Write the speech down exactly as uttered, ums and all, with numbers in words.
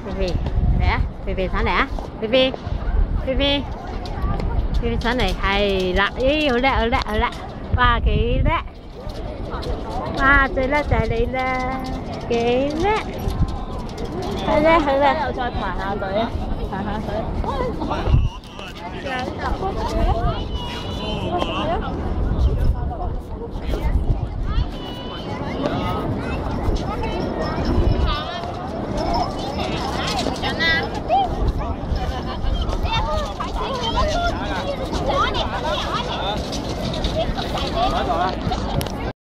菲菲嚟啊！菲菲上嚟啊！菲菲，菲菲，菲菲上嚟係啦！咦，好叻好叻好叻！哇，幾叻！哇，最叻就係你啦，幾叻！好叻好叻！ 又再排下隊，排下隊。